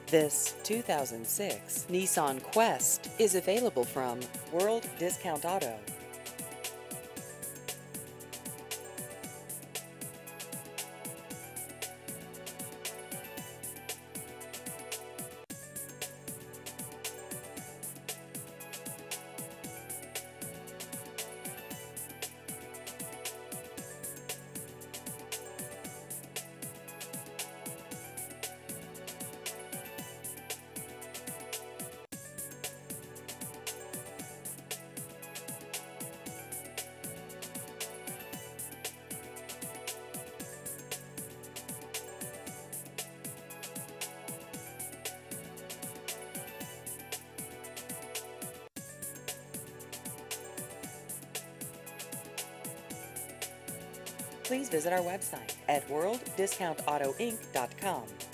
This 2006 Nissan Quest is available from World Discount Auto. Please visit our website at worlddiscountautoinc.com.